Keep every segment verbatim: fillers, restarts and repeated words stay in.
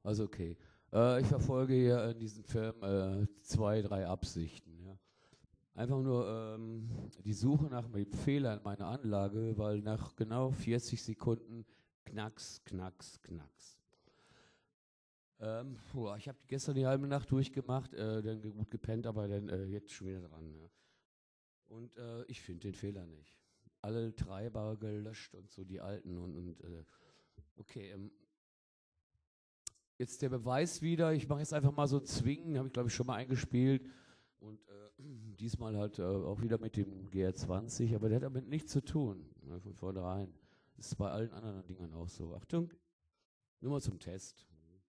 Also okay. Äh, ich verfolge hier in diesem Film äh, zwei, drei Absichten. Ja. Einfach nur ähm, die Suche nach einem Fehler in meiner Anlage, weil nach genau vierzig Sekunden knacks, knacks, knacks. Ähm, boah, ich habe gestern die halbe Nacht durchgemacht, äh, dann gut gepennt, aber dann äh, jetzt schon wieder dran. Ja. Und äh, ich finde den Fehler nicht. Alle Treiber gelöscht und so, die alten und, und äh, okay, ähm, jetzt der Beweis wieder, ich mache jetzt einfach mal so ein Zwingen, habe ich glaube ich schon mal eingespielt und äh, diesmal halt äh, auch wieder mit dem G R zwanzig, aber der hat damit nichts zu tun, ne, von vornherein. Das ist bei allen anderen Dingern auch so. Achtung, nur mal zum Test.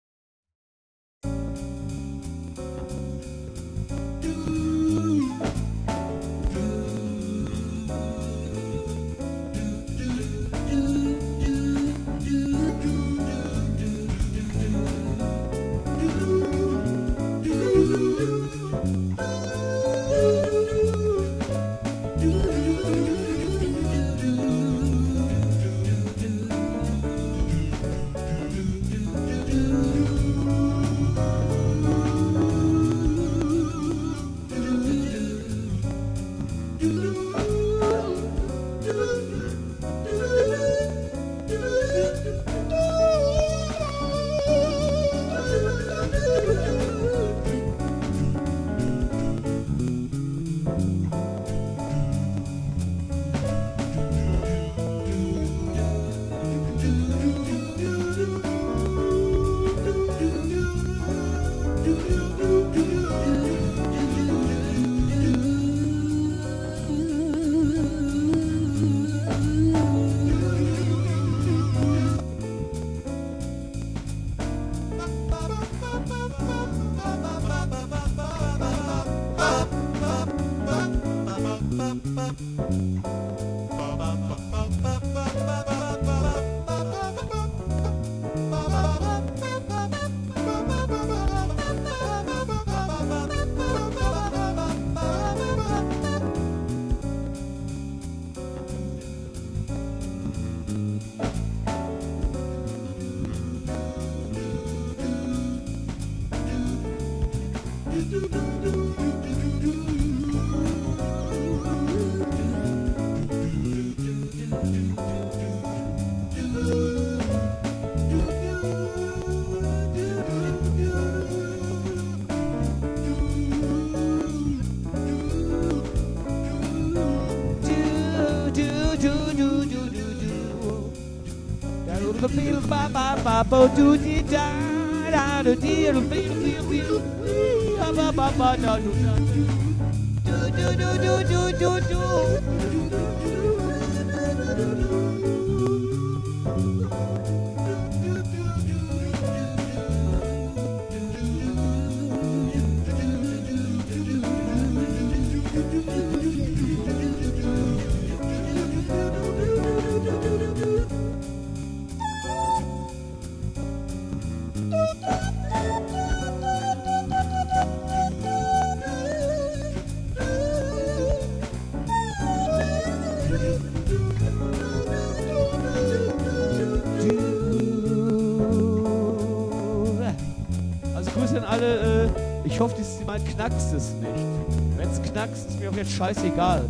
Alle, äh, ich hoffe, dieses Mal knackst es nicht. Wenn es knackst, ist mir auch jetzt scheißegal.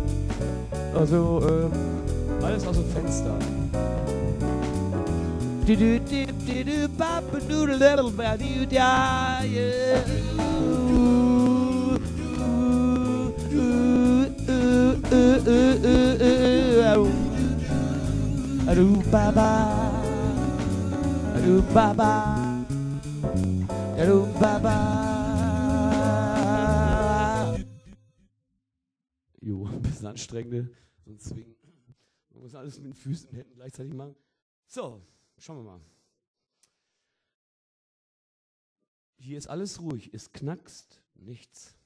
Also, äh, alles aus dem Fenster. Adu Baba, Adu Baba. Hello, Baba. Jo, ein bisschen anstrengende, so ein Zwingen. Man muss alles mit den Füßen und Händen gleichzeitig machen. So, schauen wir mal. Hier ist alles ruhig, es knackst nichts.